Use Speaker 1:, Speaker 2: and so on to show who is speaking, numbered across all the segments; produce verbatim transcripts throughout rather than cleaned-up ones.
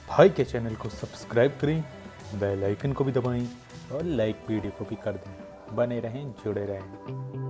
Speaker 1: भाई के चैनल को सब्सक्राइब करें, बेल आइकन को भी दबाएं और लाइक वीडियो को भी कर दें। बने रहें, जुड़े रहें।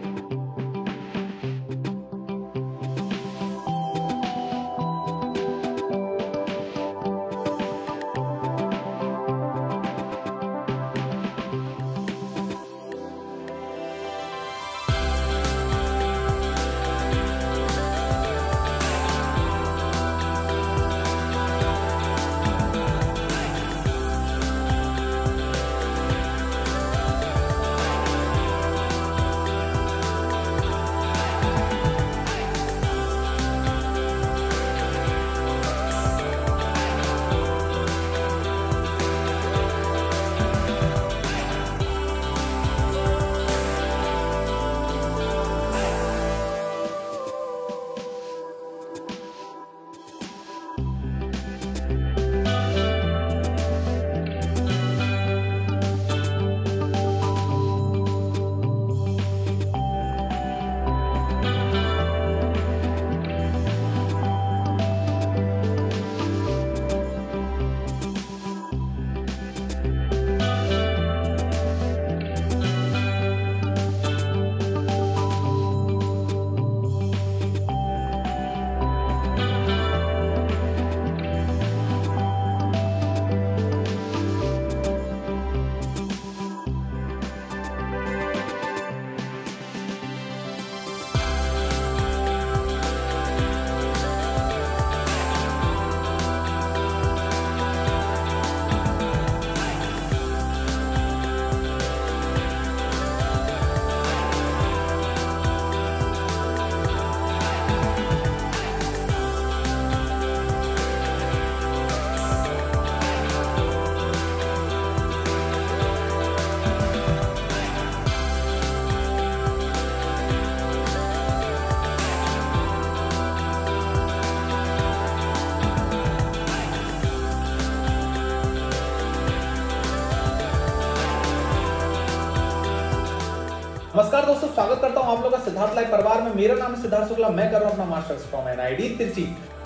Speaker 2: नमस्कार दोस्तों, स्वागत करता हूं आप लोगों का सिद्धार्थ लाइव परिवार में। मेरा नाम है सिद्धार्थ शुक्ला। मैं कर रहा हूं अपना मास्टर्स फ्रॉम एनआईटी तिरची।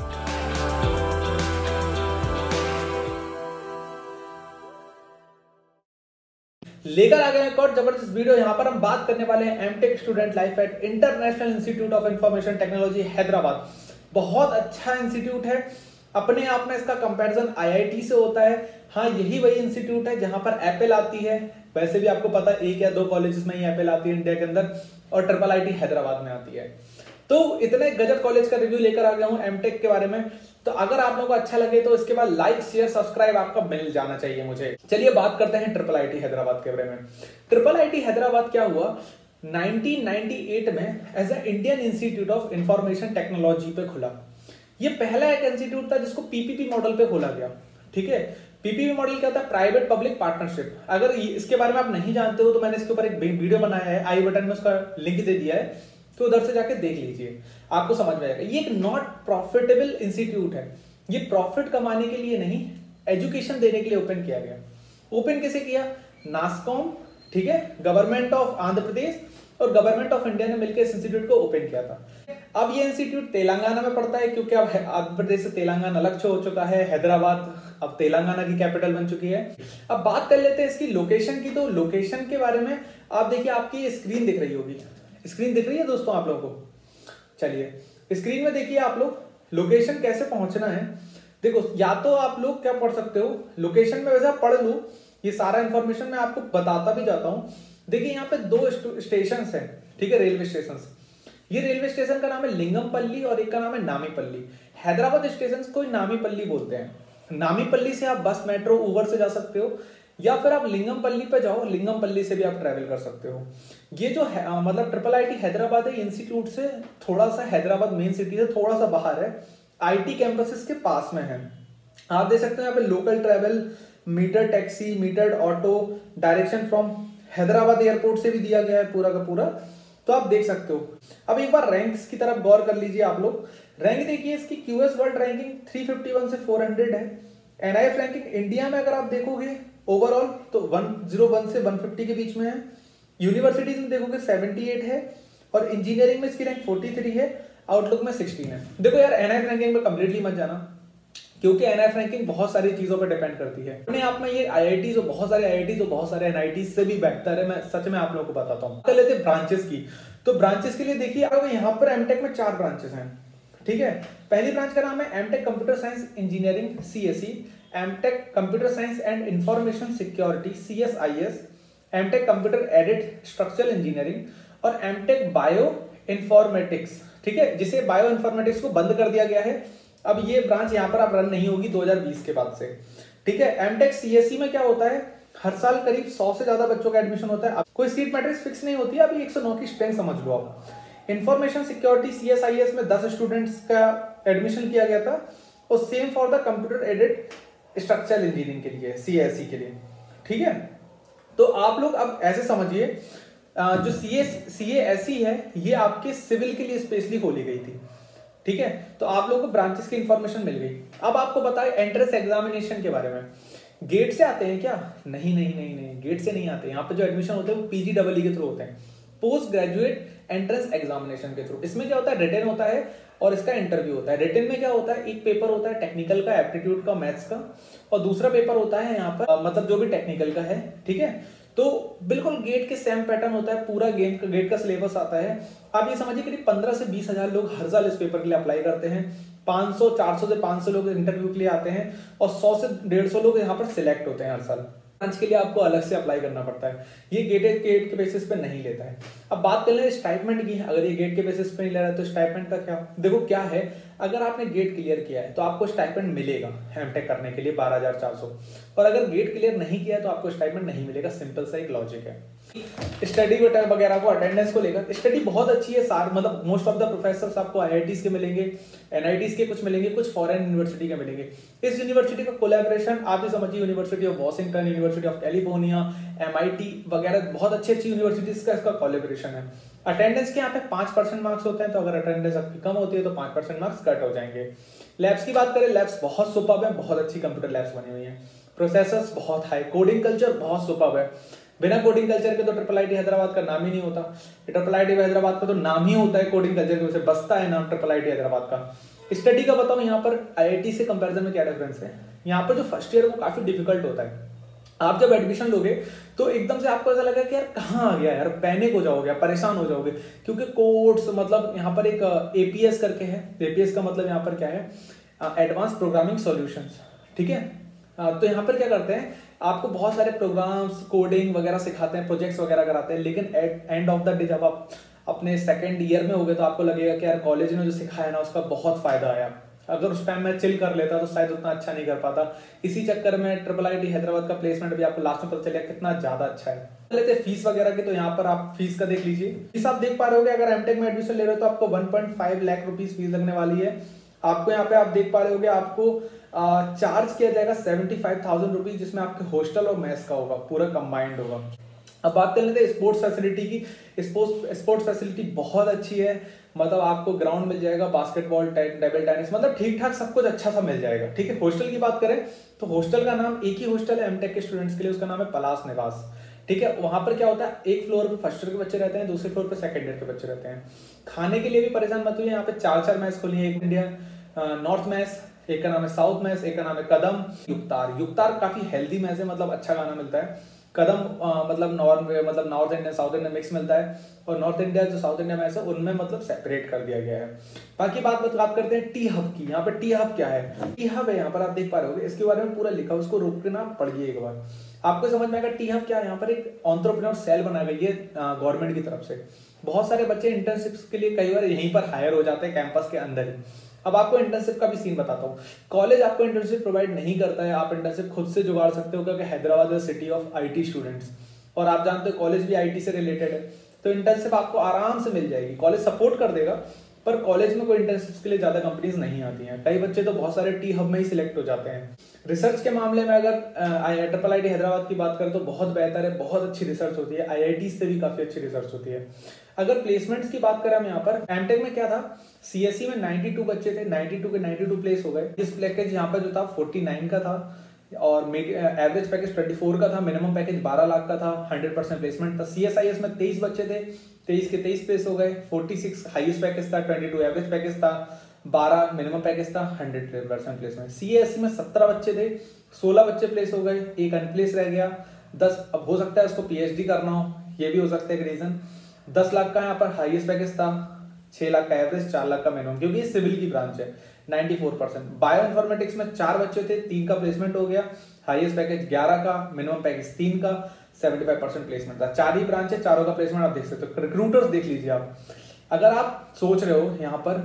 Speaker 2: लेकर आ गए एक और जबरदस्त वीडियो। यहां पर हम बात करने वाले हैं MTech student life at International Institute of Information Technology Hyderabad. बहुत अच्छा इंस्टीट्यूट है। अपने आप में इसका कंपैरिजन आईआईटी से होता है। हाँ, यही वही इंस्टीट्यूट है जहां पर एप्पल आती है। वैसे भी आपको पता है एक या दो कॉलेजेस में ही एप्पल आती है इंडिया के अंदर, और ट्रिपल आईटी हैदराबाद में आती है। तो इतने गजब कॉलेज का रिव्यू लेकर आ गया हूं एमटेक के बारे में। तो अगर आप लोगों को अच्छा लगे तो इसके बाद लाइक शेयर सब्सक्राइब आपका मिल जाना चाहिए मुझे। चलिए बात करते हैं ट्रिपल आईटी हैदराबाद के बारे में। ट्रिपल आईटी हैदराबाद क्या हुआ, नाइनटीन नाइंटी एट में as a Indian Institute of Information Technology पे खुला। ये पहला एक इंस्टीट्यूट था जिसको पीपीपी मॉडल पे खोला गया। ठीक है, पीपीपी मॉडल क्या होता है? Private public partnership. अगर इसके बारे में आप नहीं जानते हो तो मैंने इसके ऊपर एक वीडियो बनाया है, आई बटन में उसका लिंक दे दिया है, तो उधर से जाके देख लीजिए, आपको समझ में आएगा। ये एक नॉट प्रॉफिटेबल इंस्टीट्यूट है। ये प्रॉफिट कमाने के लिए नहीं, एजुकेशन देने के लिए ओपन किया गया। ओपन कैसे किया? नास्कॉम, ठीक है, गवर्नमेंट ऑफ आंध्र प्रदेश और गवर्नमेंट ऑफ इंडिया ने मिलकर इस इंस्टीट्यूट को ओपन किया था। अब ये इंस्टीट्यूट तेलंगाना में पड़ता है, क्योंकि अब आंध्र प्रदेश से तेलंगाना अलग हो चुका है। हैदराबाद अब तेलंगाना की कैपिटल बन चुकी है। अब बात कर लेते हैं इसकी लोकेशन की। तो लोकेशन के बारे में आप देखिए, आपकी स्क्रीन दिख रही होगी। स्क्रीन दिख रही है दोस्तों आप लोगों को? चलिए स्क्रीन में देखिए आप लोग लोकेशन कैसे पहुंचना है। देखो, या तो आप लोग क्या पढ़ सकते हो, लोकेशन में वैसा पढ़ लो, ये सारा इंफॉर्मेशन मैं आपको बताता भी जाता हूं। देखिए यहाँ पे दो स्टेशन है, ठीक है, रेलवे स्टेशन। ये रेलवे स्टेशन का नाम है लिंगमपल्ली और एक का नाम है नामीपल्ली। हैदराबाद स्टेशन को नामीपल्ली बोलते हैं। नामीपल्ली से आप बस, मेट्रो, उबर से जा सकते हो, या फिर आप लिंगमपल्ली पे जाओ, लिंगमपल्ली से भी आप ट्रैवल कर सकते हो। ये जो है आ, मतलब ट्रिपल आईटी हैदराबाद है, इंस्टीट्यूट से थोड़ा सा, हैदराबाद मेन सिटी से थोड़ा सा बाहर है, आईटी कैंपसेस के पास में है। आप देख सकते हैं यहाँ पे local travel, meter taxi, metered auto, direction from Hyderabad airport से भी दिया गया है पूरा का पूरा, तो आप देख सकते हो। अब एक बार रैंक्स की तरफ गौर कर लीजिए आप लोग। रैंक देखिए, इसकी क्यूएस वर्ल्ड रैंकिंग तीन सौ इक्यावन से चार सौ है। एनआईएफ रैंकिंग इंडिया में अगर आप देखोगे ओवरऑल तो एक सौ एक से एक सौ पचास के बीच में है। यूनिवर्सिटीज में देखोगे अठहत्तर है, और इंजीनियरिंग में इसकी रैंक तैंतालीस है, आउटलुक में सोलह है। देखो यार, एनआईएफ रैंकिंग में कंप्लीटली मत जाना, क्योंकि एनआईएफ रैंकिंग बहुत सारी चीजों पर डिपेंड करती है। अपने आप में ये आईआईटी जो बहुत सारे आईआईटी जो बहुत सारे एनआईटी से भी बेहतर है, मैं सच में आप लोगों को बताता हूँ। कर लेते ब्रांचेस की, तो ब्रांचेस के लिए देखिए यहाँ पर एमटेक में चार ब्रांचेस हैं, ठीक है। पहली ब्रांच का नाम है MTech computer science engineering CSE, MTech computer science and information security CSIS, MTech computer aided structural engineering और एमटेक बायो इंफॉर्मेटिक्स, ठीक है, जिसे बायो इंफॉर्मेटिक्स को बंद कर दिया गया है। अब ये ब्रांच यहाँ पर अब रन नहीं होगी दो हज़ार बीस के बाद से, ठीक है। एमटेक सीएसई में क्या होता है, हर साल करीब सौ से ज्यादा बच्चों का एडमिशन होता है, कोई सीट मैट्रिक्स फिक्स नहीं होती है, अभी एक सौ नौ की स्ट्रेंथ समझ लो आप। इंफॉर्मेशन सिक्योरिटी सीएसआईएस में दस स्टूडेंट्स का एडमिशन किया गया था, और same for the computer aided structural engineering के लिए सीएसई के लिए, ठीक है। तो आप लोग अब ऐसे समझिए, जो सीए सीएसई है ये आपके सिविल के लिए स्पेशली खोली गई थी, ठीक है। तो आप लोगों को ब्रांचेस की इंफॉर्मेशन मिल गई। अब आपको बताए एंट्रेंस एग्जामिनेशन के बारे में, गेट से आते हैं क्या? नहीं नहीं नहीं नहीं, गेट से नहीं आते। यहाँ पे जो एडमिशन होते हैं वो पीजी डबल ई के थ्रू होते हैं, पोस्ट ग्रेजुएट एंट्रेंस एग्जामिनेशन के थ्रू। इसमें क्या होता है, रिटन होता है और इसका इंटरव्यू होता है। रिटन में क्या होता है, एक पेपर होता है टेक्निकल का, एप्टीट्यूड का, मैथ्स का, और दूसरा पेपर होता है यहाँ पर मतलब जो भी टेक्निकल का है, ठीक है। तो बिल्कुल गेट के सेम पैटर्न होता है, पूरा गेट का गेट का सिलेबस आता है। आप ये समझिए करीब पंद्रह से बीस हजार लोग हर साल इस पेपर के लिए अप्लाई करते हैं। पाँच सौ चार सौ से पाँच सौ लोग इंटरव्यू के लिए आते हैं और सौ से डेढ़ सौ लोग यहाँ पर सिलेक्ट होते हैं हर साल। ब्रांच के लिए आपको अलग से अप्लाई करना पड़ता है, ये गेट गेट के बेसिस पे नहीं लेता है। अब बात कर लें स्टाइपेंड की, अगर ये गेट के बेसिस पे नहीं ले रहा है तो स्टाइपेंड का क्या? देखो क्या है, अगर आपने गेट क्लियर किया है तो आपको स्टाइपेंड मिलेगा एमटेक करने के लिए बारह हजार चार सौ, और अगर गेट क्लियर नहीं किया है तो आपको स्टाइपेंड नहीं मिलेगा। सिंपल सा एक लॉजिक है। स्टडी वगैरह को, अटेंडेंस को लेकर स्टडी बहुत अच्छी है, सार मतलब मोस्ट ऑफ द प्रोफेसर्स आपको आईआईटीज के मिलेंगे, एनआईटीज के कुछ मिलेंगे, कुछ फॉरेन यूनिवर्सिटी के मिलेंगे। इस यूनिवर्सिटी का कोलैबोरेशन आप ही समझिए, University of Washington, University of California, MIT वगैरह बहुत अच्छी अच्छी यूनिवर्सिटीज का इसका कोलैबोरेशन है। अटेंडेंस के यहाँ पे पांच परसेंट मार्क्स होते हैं, तो अगर अटेंडेंस आपकी कम होती है तो पांच परसेंट मार्क्स कट हो जाएंगे। लैब्स की बात करें, लैब्स बहुत सुपर्ब है, बहुत अच्छी कंप्यूटर लैब्स बनी हुई हैं, प्रोसेसर्स बहुत हाई, कोडिंग कल्चर बहुत सुपर्ब है। बिना कोडिंग कल्चर के तो ट्रिपल आईटी हैदराबाद का नाम ही नहीं होता। ट्रिपल आईटी हैदराबाद का तो नाम ही होता है कोडिंग कल्चर की वजह से, बसता है नाम ट्रिपल आईटी हैदराबाद का। स्टडी का बताऊं यहाँ पर आईआईटी से कंपैरिजन में क्या डिफरेंस है। यहाँ पर जो फर्स्ट ईयर है वो काफी डिफिकल्ट होता है। आप जब एडमिशन लोगे तो एकदम से आपको ऐसा लगा कि यार कहाँ आ गया यार, पैनिक हो जाओगे, परेशान हो जाओगे, क्योंकि कोड्स मतलब यहाँ पर एक एपीएस करके है। एपीएस का मतलब यहाँ पर क्या है, एडवांस प्रोग्रामिंग सॉल्यूशंस, ठीक है। तो यहाँ पर क्या करते हैं, आपको बहुत सारे प्रोग्राम्स, कोडिंग वगैरह सिखाते हैं, प्रोजेक्ट्स वगैरह कराते हैं, लेकिन at end of the day जब आप अपने सेकंड ईयर में होगे तो आपको लगेगा कि यार कॉलेज में जो सिखाया ना उसका बहुत फायदा आया। अगर उस टाइम मैं चिल कर लेता तो शायद उतना अच्छा नहीं कर पाता। इसी चक्कर में ट्रिपल आईटी हैदराबाद का प्लेसमेंट भी आपको लास्ट में पता चलेगा कितना ज्यादा अच्छा है। लेते फीस वगैरह की, तो यहाँ पर आप फीस का देख लीजिए। फीस आप देख पा रहे होगे, अगर एमटेक में एडमिशन ले रहे हो तो आपको one point five lakh rupees fees लगने वाली है। आपको यहाँ पे आप देख पा रहे होगे, आपको चार्ज किया जाएगा सेवेंटी फाइव थाउजेंड रुपीज, जिसमें आपके हॉस्टल और मेस का होगा, पूरा कंबाइंड होगा। अब बात कर लेते हैं स्पोर्ट्स फैसिलिटी की। स्पोर्ट्स स्पोर्ट्स फैसिलिटी बहुत अच्छी है, मतलब आपको ग्राउंड मिल जाएगा, बास्केटबॉल, टेबल टेनिस, मतलब ठीक ठाक सब कुछ अच्छा सा मिल जाएगा, ठीक है। हॉस्टल की बात करें तो हॉस्टल का नाम, एक ही हॉस्टल है एमटेक के स्टूडेंट्स के लिए, उसका नाम है पलाश निवास, ठीक है। वहां पर क्या होता है, एक फ्लोर पे फर्स्ट ईयर के बच्चे रहते हैं, दूसरे फ्लोर पे सेकंड ईयर के बच्चे रहते हैं। खाने के लिए भी परेशान मत होइए, यहाँ पे चार चार मैच खोली है, एक इंडिया नॉर्थ मैच, एक का नाम है साउथ मैच, एक का नाम है कदम, युक्तार। युक्तार काफी हेल्दी मैच है, मतलब अच्छा खाना मिलता है। कदम आ, मतलब नॉर्थ मतलब north Indian south Indian mix मिलता है, और नॉर्थ इंडिया जो साउथ इंडिया मैच है उनमें मतलब सेपरेट कर दिया गया है। बाकी बात बात करते हैं टी हब की। यहाँ पे टी हब क्या है, टी हब है यहाँ पर आप देख पा रहे होगे, इसके बारे में पूरा लिखा है, उसको रोक के ना पढ़िए एक बार, आपको समझ में आएगा। टी हब क्या है, यहाँ पर एक एंटरप्रेन्योर सेल बनाई गई है गवर्नमेंट की तरफ से। बहुत सारे बच्चे इंटर्नशिप्स के लिए कई बार यहीं पर हायर हो जाते हैं कैंपस के अंदर ही। अब आपको इंटर्नशिप का भी सीन बताता हूँ। कॉलेज आपको इंटर्नशिप प्रोवाइड नहीं करता है, आप इंटर्नशिप खुद से जुगाड़ सकते हो, क्योंकि Hyderabad is city of IT students, और आप जानते हो कॉलेज भी आईटी से रिलेटेड है, तो इंटर्नशिप आपको आराम से मिल जाएगी। कॉलेज सपोर्ट कर देगा, पर कॉलेज में कोई इंटर्नशिप के लिए ज्यादा कंपनीज नहीं आती हैं। कई बच्चे तो बहुत सारे टी हब में ही सिलेक्ट हो जाते हैं। रिसर्च के मामले में अगर ट्रिपल आईटी हैदराबाद की बात करें तो बहुत बेहतर है, बहुत अच्छी रिसर्च होती है, आईआईटी से भी काफी अच्छी रिसर्च होती है। अगर प्लेसमेंट्स की बात करें हम यहाँ पर, एमटेक में क्या था, सीएसई में बानवे बच्चे थे, बानवे के बानवे प्लेस हो गए। इस पैकेज यहाँ पर जो था उनचास का था, और एवरेज पैकेज चौबीस का था, मिनिमम पैकेज बारह लाख का था, हंड्रेड परसेंट प्लेसमेंट था। सीएसआईएस में तेईस बच्चे थे, तेईस के तेईस प्लेस हो गए, छियालीस हाईएस्ट पैकेज था, बाईस एवरेज पैकेज था, बारह मिनिमम पैकेज था, hundred percent placement. C S C में सत्रह बच्चे थे, सोलह बच्चे प्लेस हो गए, एक अनप्लेस रह गया, दस। अब हो सकता है उसको पीएचडी करना हो, ये भी हो सकता है एक रीजन। दस लाख का यहाँ पर हाईएस्ट पैकेज था, छह लाख का एवरेज, चार लाख का मिनिमम, क्योंकि ये सिविल की ब्रांच है। चौरानवे परसेंट। बायो इन्फॉर्मेटिक्स में चार बच्चे थे, तीन का प्लेसमेंट हो गया, हाईएस्ट पैकेज ग्यारह का, मिनिमम पैकेज तीन का, पचहत्तर परसेंट प्लेसमेंट था। चार ही ब्रांच है, चारों का प्लेसमेंट आप देख सकते हो। रिक्रूटर्स देख लीजिए आप, अगर आप सोच रहे हो यहाँ पर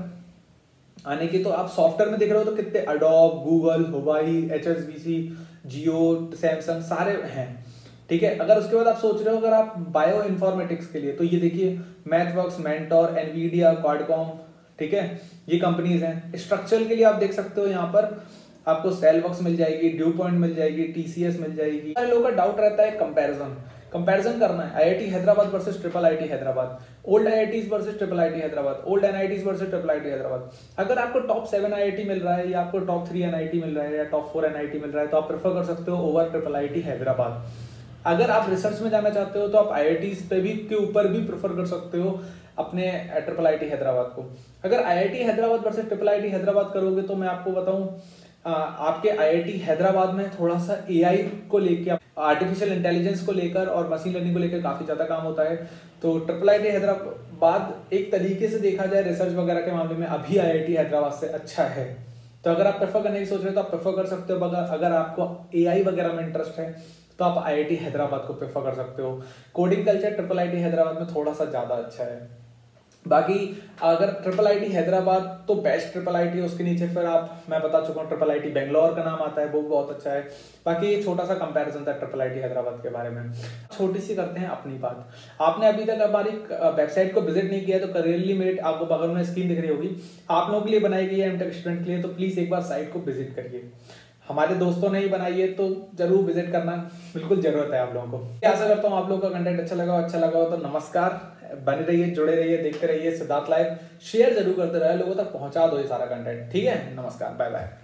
Speaker 2: आने की, तो आप सॉफ्टवेयर में देख रहे हो तो कितने Adobe, Google, Huawei, H S B C, Jio, Samsung सारे हैं, ठीक है। अगर उसके बाद आप सोच रहे हो अगर आप बायो इन्फॉर्मेटिक्स के लिए, तो ये देखिए मैथवर्क्स, मेंटोर, एनवीडिया, क्वाडकॉम, ठीक है, ये कंपनीज हैं। स्ट्रक्चरल के लिए आप देख सकते हो यहाँ पर आपको सेलवर्क्स मिल जाएगी, ड्यू पॉइंट मिल जाएगी, टीसीएस मिल जाएगी। लोगों का डाउट रहता है कंपैरिजन कंपैरिजन करना है, IIT Hyderabad versus triple IT Hyderabad, old IITs versus triple IT Hyderabad, old NITs versus triple IT Hyderabad. अगर आपको टॉप सेवन आईआईटी मिल रहा है या आपको टॉप थ्री एनआईटी मिल रहा है या टॉप फोर एनआईटी मिल रहा है, तो आप प्रेफर कर सकते हो ओवर ट्रिपल आईटी हैदराबाद। अगर आप रिसर्च में जाना चाहते हो तो आप आईआईटीज पे भी के ऊपर भी प्रेफर कर सकते हो अपने ट्रिपल आईटी हैदराबाद को। अगर IIT Hyderabad versus triple IT Hyderabad करोगे तो मैं आपको बताऊं, आपके आईआईटी हैदराबाद में थोड़ा सा एआई को लेके, आर्टिफिशियल इंटेलिजेंस को लेकर और मशीन लर्निंग को लेकर काफी ज्यादा काम होता है। तो ट्रिपल आईटी हैदराबाद एक तरीके से देखा जाए रिसर्च वगैरह के मामले में अभी आईआईटी हैदराबाद से अच्छा है। तो अगर आप प्रेफर करने की सोच रहे हो तो आप प्रेफर कर सकते हो। अगर आपको एआई वगैरह में इंटरेस्ट है तो आप आईआईटी हैदराबाद को प्रेफर कर सकते हो। Coding culture triple IT Hyderabad में थोड़ा सा ज्यादा अच्छा है। बाकी अगर ट्रिपल आईटी हैदराबाद तो बेस्ट ट्रिपल आईटी है, उसके नीचे फिर आप, मैं बता चुका हूँ, ट्रिपल आईटी बेंगलोर का नाम आता है, वो बहुत अच्छा है। बाकी ये छोटा सा कंपैरिजन था ट्रिपल आईटी हैदराबाद के बारे में। छोटी सी करते हैं अपनी बात। आपने अभी तक हमारी वेबसाइट को विजिट नहीं किया तो करियरली मेट आपको बगल में स्क्रीन दिख रही होगी, आप लोगों के लिए बनाई गई है, एमटेक स्टूडेंट के लिए। तो प्लीज एक बार साइट को विजिट करिए। हमारे दोस्तों ने ही बनाई है तो जरूर विजिट करना बिल्कुल जरूरत है आप लोगों को। आशा करता हूँ आप लोगों का कंटेंट अच्छा लगा हो। अच्छा लगा हो तो नमस्कार, बने रहिए, जुड़े रहिए, देखते रहिए सिद्धार्थ लाइव। शेयर जरूर करते रहे, लोगों तक पहुंचा दो ये सारा कंटेंट, ठीक है। नमस्कार, बाय बाय।